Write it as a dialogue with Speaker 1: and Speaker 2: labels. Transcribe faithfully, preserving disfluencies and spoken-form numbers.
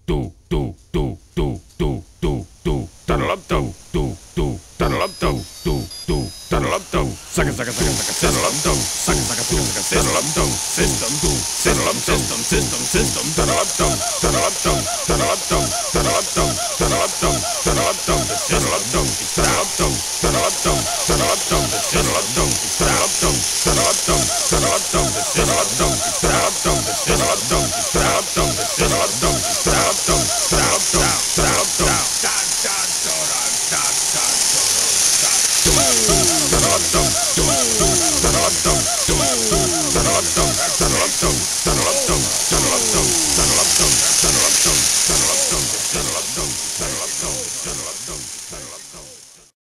Speaker 1: tu, tu, tu, tu, tu, tu, tu, taralap tu, tu, tu, taralap tu, tu, tu, taralap tu, saca, saca, saca, saca, taralap tu, saca, saca, saca, saca, taralap tu, system, tu, system, system, system, system, taralap tu, taralap tu, taralap tu, taralap